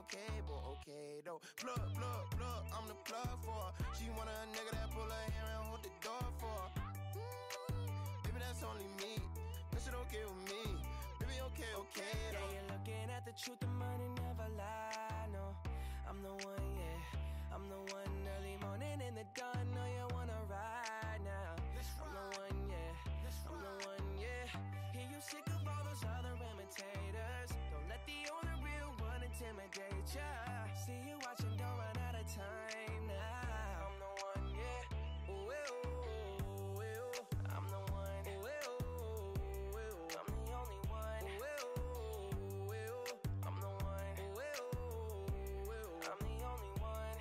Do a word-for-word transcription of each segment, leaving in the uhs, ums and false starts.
on cable, okay though. Plug, plug, plug, I'm the plug for her. She want a nigga that pull her hair and hold the door for her. Mm, baby, that's only me. That shit okay with me. Baby, okay, okay though. Yeah, you're looking at the truth, the money never lie, no. I'm the one, yeah. I'm the one early morning in the dawn. Know you wanna ride now. I'm the one, yeah. I'm the one, yeah. Hear you sick of all those other imitators. Don't let the only real one intimidate ya. See you watching, don't run out of time now. I'm the one, yeah. Ooh, ooh, ooh, ooh. I'm the one. Ooh, ooh, ooh, ooh. I'm the only one. Ooh, ooh, ooh, ooh. I'm the one. Ooh, ooh, ooh. I'm the only one.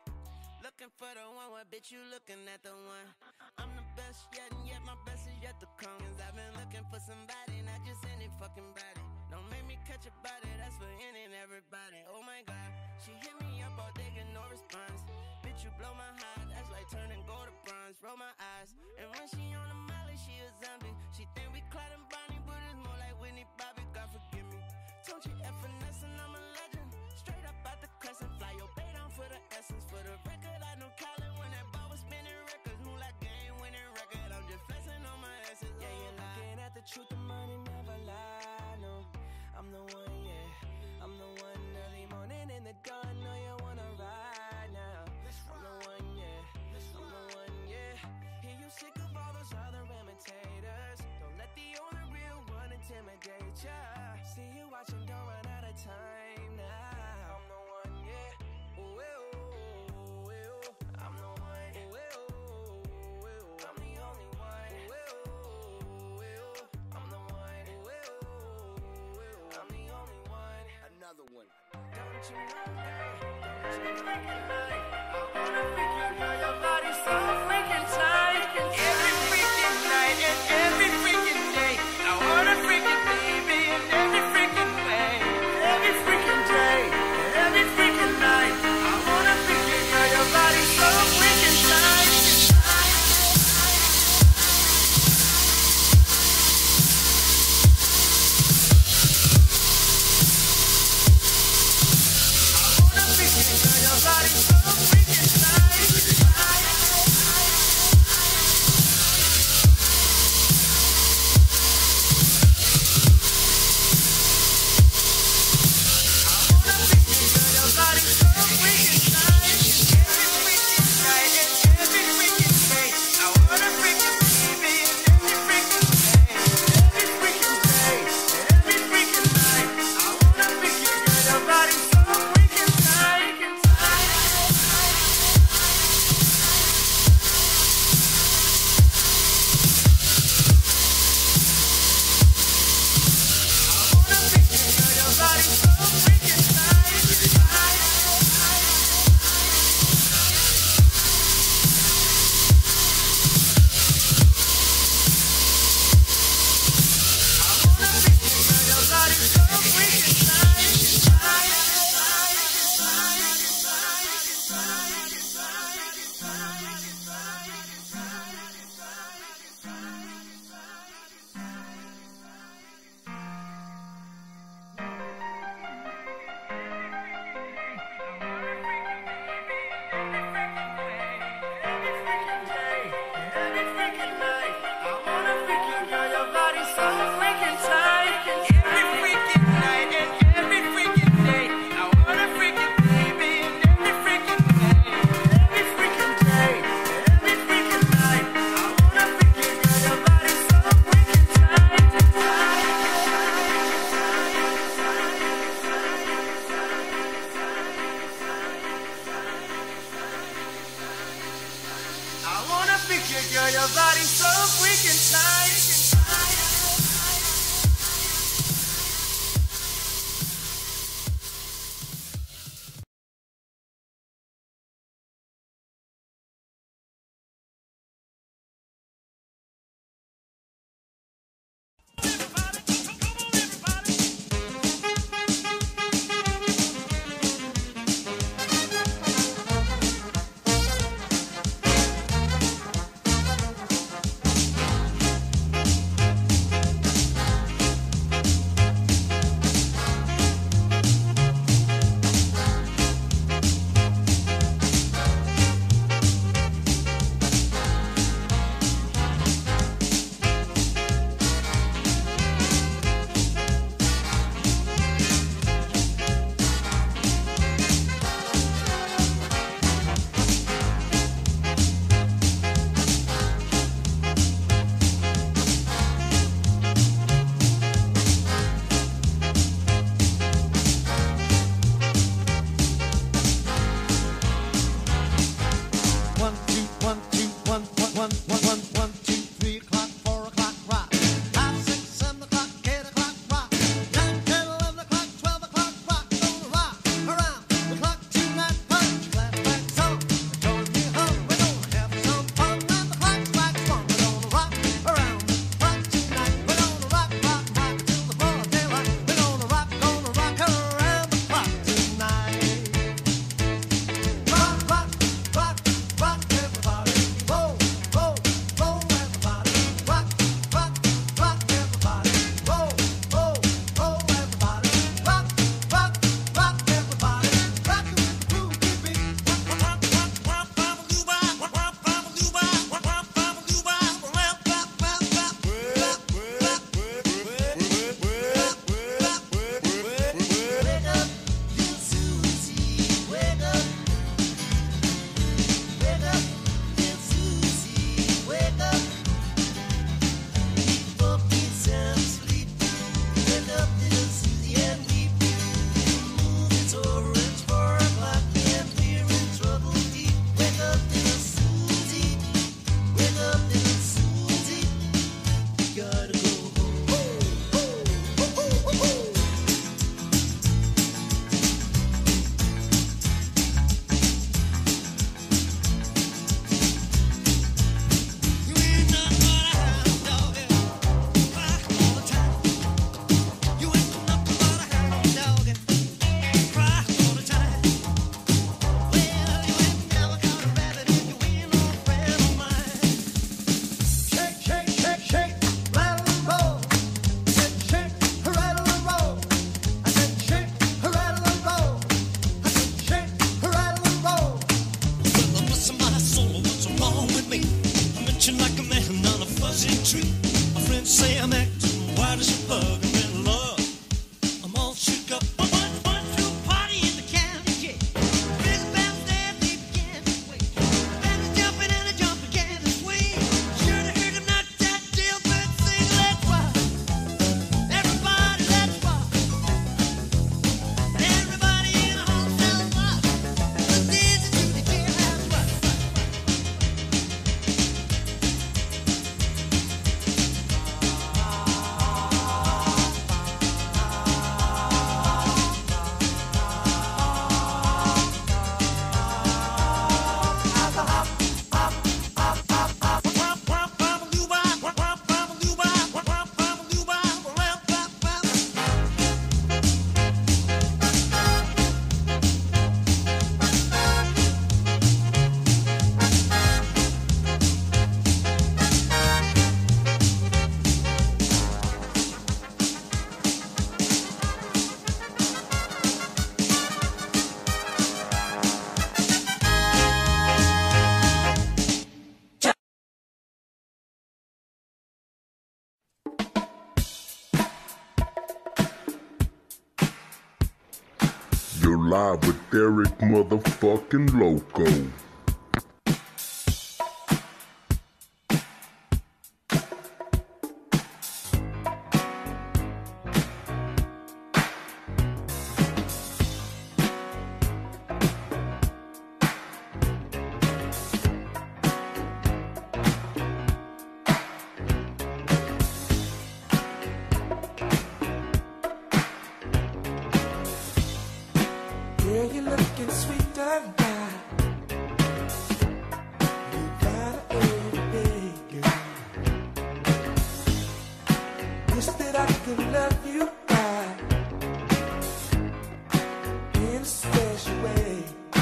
Looking for the one, what bitch you looking at the one? I'm the best yet, and yet my best is yet to come. Cause I've been looking for somebody, not just any fucking body. Don't make me catch a body, that's for any and everybody. Oh my god, she hit me up all day, get no response. Bitch, you blow my heart, that's like turning gold to bronze. Roll my eyes, and when she on the molly, she a zombie. She think we Clyde and Bonnie, but it's more like Whitney Bobby, God forgive me. Don't you F finesse and I'm a legend. Straight up out the crescent, fly your bait on for the essence. For the record, I know Colin when that ball was spinning records. Move like game winning record, I'm just flexing on my essence. Yeah, you're looking at the truth, the money never lie, no. I'm the one, yeah. I'm the one early morning in the dawn. Know you wanna ride now. I'm the one, yeah. I'm the one, yeah. Hear you sick of all those other imitators. Don't let the only real one intimidate ya. See you watching, don't run out of time now. I'm the one, yeah. Ooh, ooh, ooh, ooh. I'm the one. Ooh, ooh, ooh, ooh. I'm the only one. Ooh, ooh, ooh, ooh. I'm the one. Ooh, ooh, ooh, ooh. I'm the only one. Another one. Don't you know, girl? Don't you freaking like? I wanna freaking girl, your body's so freaking tight. Every freaking night and every freaking day. I wanna freaking baby in every freaking way. Every freaking day and every freaking night. I wanna freaking girl, your body's so freaking tight. Girl, your body's so freaking tight. live with Derek motherfucking Loco. Girl, you're looking sweeter now. You got everything, girl. Wish that I could love you right in a special way.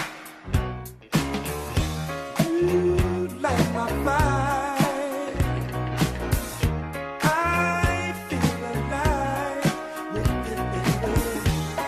You light my fire. I feel alive with you, baby.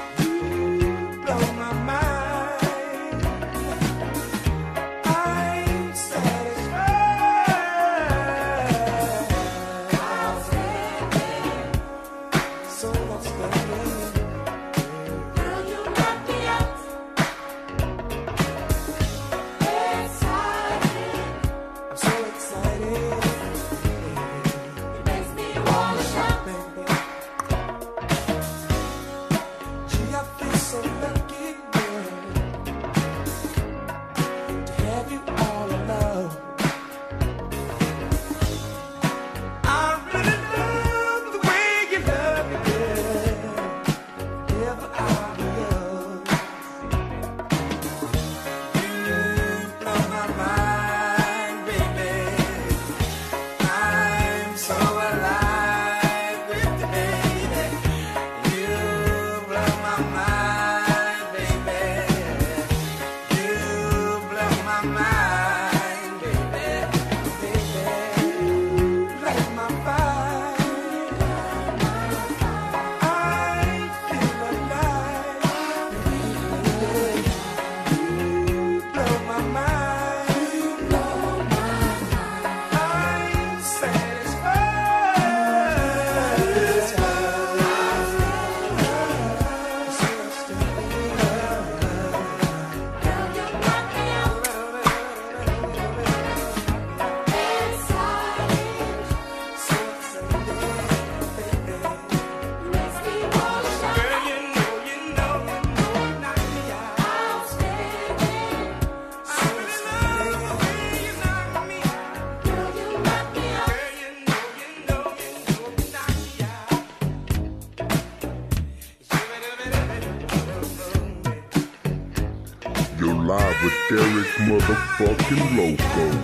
You're live with Derek motherfucking Loco.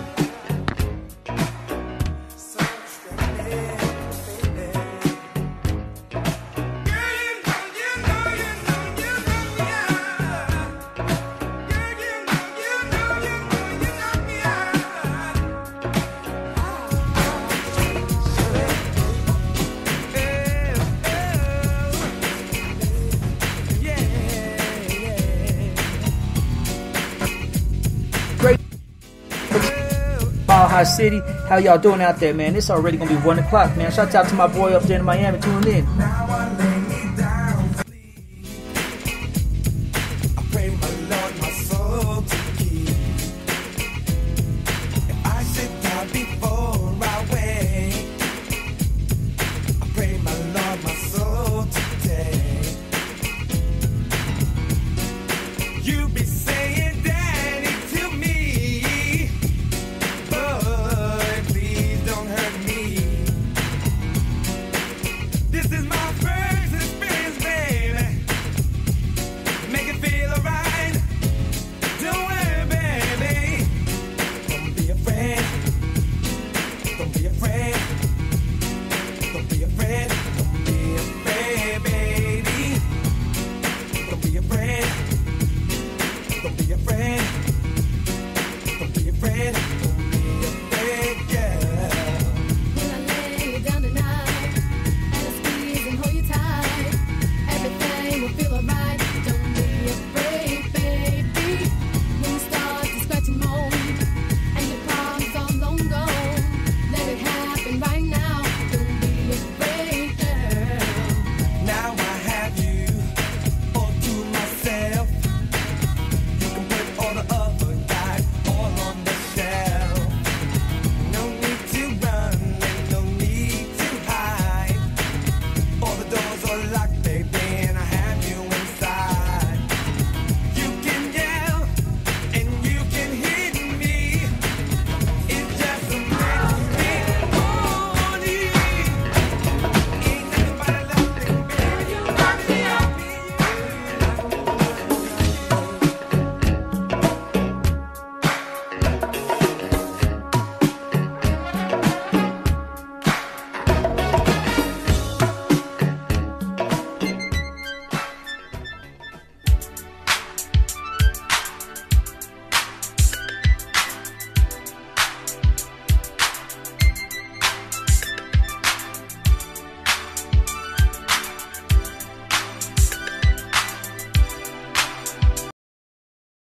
High City, how y'all doing out there, man? It's already gonna be one o'clock, man. Shout out to my boy up there in Miami tuning in.